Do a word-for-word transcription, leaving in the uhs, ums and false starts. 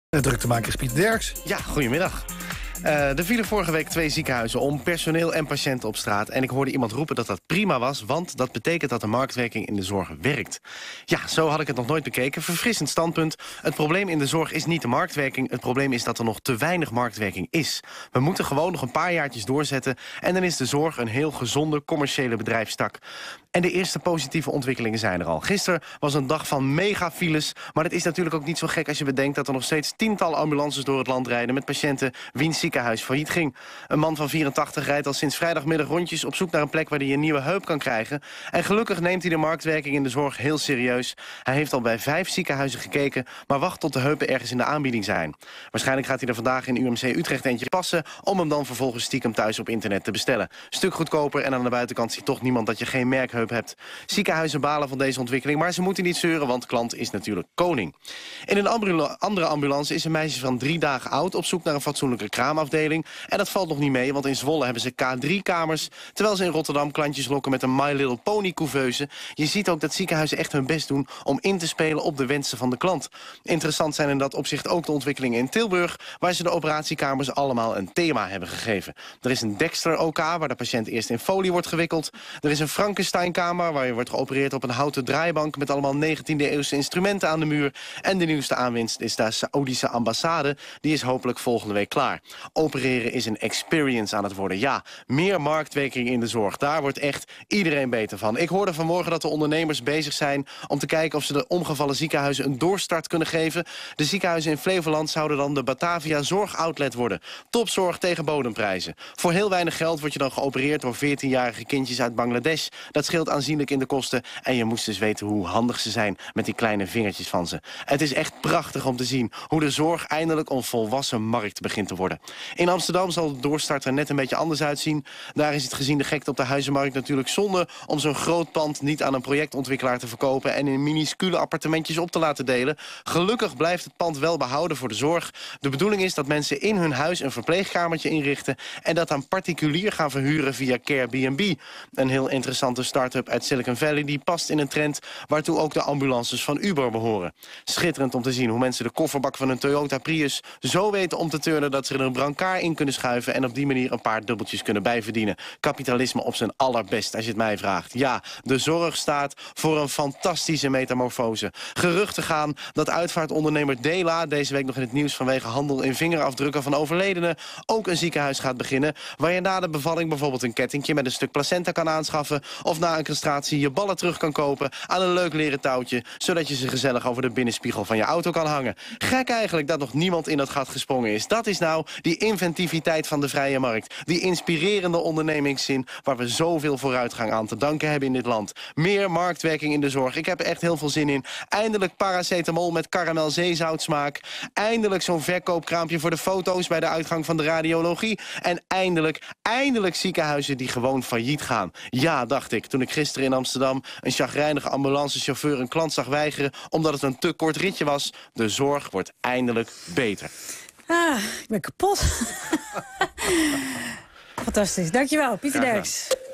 De druktemaker is Pieter Derks. Ja, goedemiddag. Uh, er vielen vorige week twee ziekenhuizen om, personeel en patiënten op straat. En ik hoorde iemand roepen dat dat prima was, want dat betekent dat de marktwerking in de zorg werkt. Ja, zo had ik het nog nooit bekeken. Verfrissend standpunt. Het probleem in de zorg is niet de marktwerking. Het probleem is dat er nog te weinig marktwerking is. We moeten gewoon nog een paar jaartjes doorzetten en dan is de zorg een heel gezonde commerciële bedrijfstak. En de eerste positieve ontwikkelingen zijn er al. Gisteren was een dag van megafiles, maar het is natuurlijk ook niet zo gek als je bedenkt dat er nog steeds tientallen ambulances door het land rijden met patiënten wiens ziekenhuis failliet ging. Een man van vierentachtig rijdt al sinds vrijdagmiddag rondjes op zoek naar een plek waar hij een nieuwe heup kan krijgen. En gelukkig neemt hij de marktwerking in de zorg heel serieus. Hij heeft al bij vijf ziekenhuizen gekeken, maar wacht tot de heupen ergens in de aanbieding zijn. Waarschijnlijk gaat hij er vandaag in U M C Utrecht eentje passen om hem dan vervolgens stiekem thuis op internet te bestellen. Stuk goedkoper en aan de buitenkant ziet toch niemand dat je geen merkheup hebt. Ziekenhuizen balen van deze ontwikkeling, maar ze moeten niet zeuren, want klant is natuurlijk koning. In een ambula- andere ambulance is een meisje van drie dagen oud op zoek naar een fatsoenlijke kraamafdeling. En dat valt nog niet mee, want in Zwolle hebben ze K drie kamers, terwijl ze in Rotterdam klantjes lokken met een My Little Pony couveuse. Je ziet ook dat ziekenhuizen echt hun best doen om in te spelen op de wensen van de klant. Interessant zijn in dat opzicht ook de ontwikkelingen in Tilburg, waar ze de operatiekamers allemaal een thema hebben gegeven. Er is een Dexter O K, waar de patiënt eerst in folie wordt gewikkeld. Er is een Frankenstein-kamer, waar je wordt geopereerd op een houten draaibank met allemaal negentiende eeuwse instrumenten aan de muur. En de nieuwste aanwinst is de Saoedische ambassade. Die is hopelijk volgende week klaar. Opereren is een experience aan het worden. Ja, meer marktwerking in de zorg. Daar wordt echt iedereen beter van. Ik hoorde vanmorgen dat de ondernemers bezig zijn om te kijken of ze de omgevallen ziekenhuizen een doorstart kunnen geven. De ziekenhuizen in Flevoland zouden dan de Batavia Zorgoutlet worden. Topzorg tegen bodemprijzen. Voor heel weinig geld word je dan geopereerd door veertienjarige kindjes uit Bangladesh. Dat scheelt aanzienlijk in de kosten. En je moest dus weten hoe handig ze zijn met die kleine vingertjes van ze. Het is echt prachtig om te zien hoe de zorg eindelijk een volwassen markt begint te worden. In Amsterdam zal de doorstart er net een beetje anders uitzien. Daar is het gezien de gekte op de huizenmarkt natuurlijk zonde om zo'n groot pand niet aan een projectontwikkelaar te verkopen en in minuscule appartementjes op te laten delen. Gelukkig blijft het pand wel behouden voor de zorg. De bedoeling is dat mensen in hun huis een verpleegkamertje inrichten en dat aan particulier gaan verhuren via Care-B and B. Een heel interessante start-up uit Silicon Valley die past in een trend waartoe ook de ambulances van Uber behoren. Schitterend om te zien hoe mensen de kofferbak van een Toyota Prius zo weten om te turnen dat ze er een brancard in kunnen schuiven en op die manier een paar dubbeltjes kunnen bijverdienen. Kapitalisme op zijn allerbest, als je het mij vraagt. Ja, de zorg staat voor een fantastische metamorfose. Geruchten gaan dat uitvaartondernemer Dela deze week nog in het nieuws vanwege handel in vingerafdrukken van overledenen ook een ziekenhuis gaat beginnen, waar je na de bevalling bijvoorbeeld een kettingje met een stuk placenta kan aanschaffen of na een castratie je ballen terug kan kopen aan een leuk leren touwtje, zodat je ze gezellig over de binnenspiegel van je auto kan hangen. Gek eigenlijk dat nog niemand in dat gat gesprongen is. Dat is nou die inventiviteit van de vrije markt. Die inspirerende ondernemingszin waar we zoveel vooruitgang aan te danken hebben in dit land. Meer marktwerking in de zorg. Ik heb er echt heel veel zin in. Eindelijk paracetamol met karamel-zeezoutsmaak. Eindelijk zo'n verkoopkraampje voor de foto's bij de uitgang van de radiologie. En eindelijk, eindelijk ziekenhuizen die gewoon failliet gaan. Ja, dacht ik, toen ik gisteren in Amsterdam een chagrijnige ambulancechauffeur een klant zag weigeren omdat het een te kort ritje was. De zorg wordt eindelijk beter. Ah, ik ben kapot. Fantastisch. Dankjewel, Pieter Derks.